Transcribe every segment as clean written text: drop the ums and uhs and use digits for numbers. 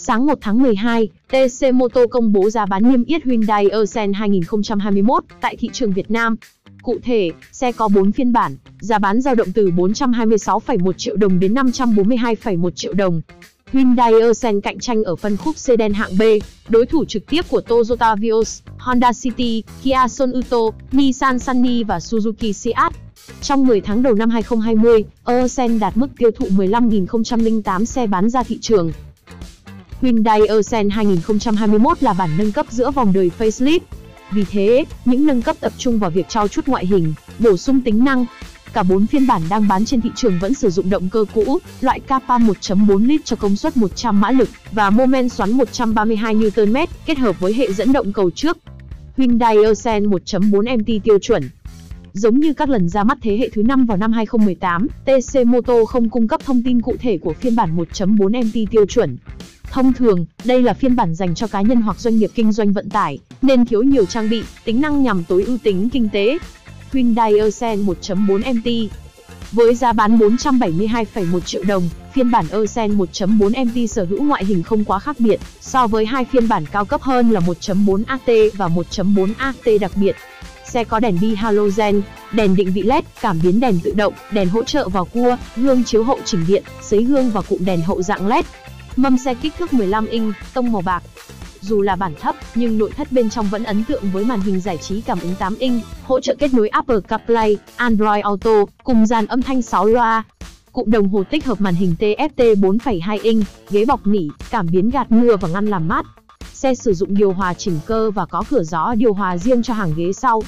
Sáng 1 tháng 12, TC Motor công bố giá bán niêm yết Hyundai Accent 2021 tại thị trường Việt Nam. Cụ thể, xe có 4 phiên bản, giá bán dao động từ 426,1 triệu đồng đến 542,1 triệu đồng. Hyundai Accent cạnh tranh ở phân khúc sedan hạng B, đối thủ trực tiếp của Toyota Vios, Honda City, Kia Sorento, Nissan Sunny và Suzuki Seat. Trong 10 tháng đầu năm 2020, Accent đạt mức tiêu thụ 15.008 xe bán ra thị trường. Hyundai Accent 2021 là bản nâng cấp giữa vòng đời facelift. Vì thế, những nâng cấp tập trung vào việc trau chuốt ngoại hình, bổ sung tính năng. Cả 4 phiên bản đang bán trên thị trường vẫn sử dụng động cơ cũ, loại Kappa 1.4 lít cho công suất 100 mã lực và mô men xoắn 132 Nm, kết hợp với hệ dẫn động cầu trước. Hyundai Accent 1.4 MT tiêu chuẩn. Giống như các lần ra mắt thế hệ thứ 5 vào năm 2018, TC Motor không cung cấp thông tin cụ thể của phiên bản 1.4 MT tiêu chuẩn. Thông thường, đây là phiên bản dành cho cá nhân hoặc doanh nghiệp kinh doanh vận tải, nên thiếu nhiều trang bị, tính năng nhằm tối ưu tính kinh tế. Hyundai Accent 1.4 MT. Với giá bán 472,1 triệu đồng, phiên bản Accent 1.4 MT sở hữu ngoại hình không quá khác biệt so với hai phiên bản cao cấp hơn là 1.4 AT và 1.4 AT đặc biệt. Xe có đèn bi halogen, đèn định vị LED, cảm biến đèn tự động, đèn hỗ trợ vào cua, gương chiếu hậu chỉnh điện, sấy gương và cụm đèn hậu dạng LED. Mâm xe kích thước 15 inch, tông màu bạc. Dù là bản thấp, nhưng nội thất bên trong vẫn ấn tượng với màn hình giải trí cảm ứng 8 inch, hỗ trợ kết nối Apple CarPlay, Android Auto, cùng dàn âm thanh 6 loa. Cụm đồng hồ tích hợp màn hình TFT 4,2 inch, ghế bọc nỉ, cảm biến gạt mưa và ngăn làm mát. Xe sử dụng điều hòa chỉnh cơ và có cửa gió điều hòa riêng cho hàng ghế sau.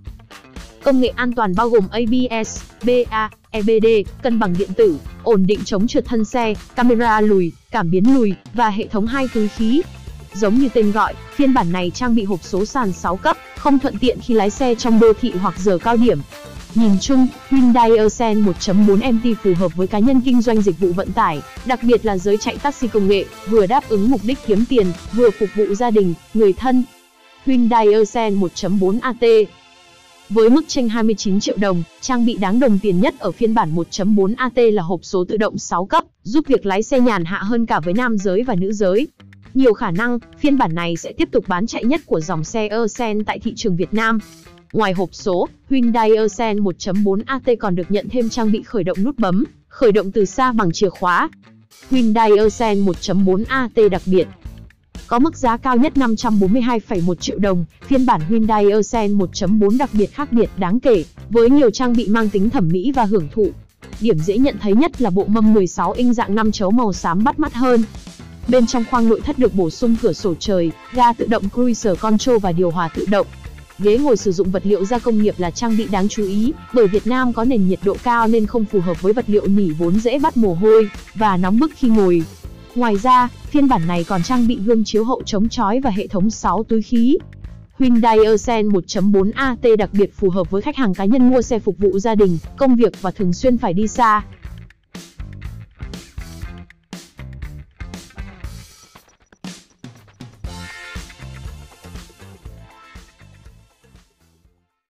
Công nghệ an toàn bao gồm ABS, BA, EBD, cân bằng điện tử, ổn định chống trượt thân xe, camera lùi, cảm biến lùi và hệ thống 2 túi khí. Giống như tên gọi, phiên bản này trang bị hộp số sàn 6 cấp, không thuận tiện khi lái xe trong đô thị hoặc giờ cao điểm. Nhìn chung, Hyundai Accent 1.4 MT phù hợp với cá nhân kinh doanh dịch vụ vận tải, đặc biệt là giới chạy taxi công nghệ, vừa đáp ứng mục đích kiếm tiền, vừa phục vụ gia đình, người thân. Hyundai Accent 1.4 AT. Với mức chênh 29 triệu đồng, trang bị đáng đồng tiền nhất ở phiên bản 1.4 AT là hộp số tự động 6 cấp, giúp việc lái xe nhàn hạ hơn cả với nam giới và nữ giới. Nhiều khả năng, phiên bản này sẽ tiếp tục bán chạy nhất của dòng xe Accent tại thị trường Việt Nam. Ngoài hộp số, Hyundai Accent 1.4 AT còn được nhận thêm trang bị khởi động nút bấm, khởi động từ xa bằng chìa khóa. Hyundai Accent 1.4 AT đặc biệt. Có mức giá cao nhất 542,1 triệu đồng, phiên bản Hyundai Accent 1.4 đặc biệt khác biệt đáng kể, với nhiều trang bị mang tính thẩm mỹ và hưởng thụ. Điểm dễ nhận thấy nhất là bộ mâm 16 inch dạng 5 chấu màu xám bắt mắt hơn. Bên trong khoang nội thất được bổ sung cửa sổ trời, ga tự động Cruise Control và điều hòa tự động. Ghế ngồi sử dụng vật liệu gia công nghiệp là trang bị đáng chú ý, bởi Việt Nam có nền nhiệt độ cao nên không phù hợp với vật liệu nỉ vốn dễ bắt mồ hôi và nóng bức khi ngồi. Ngoài ra, phiên bản này còn trang bị gương chiếu hậu chống chói và hệ thống 6 túi khí. Hyundai Accent 1.4 AT đặc biệt phù hợp với khách hàng cá nhân mua xe phục vụ gia đình, công việc và thường xuyên phải đi xa.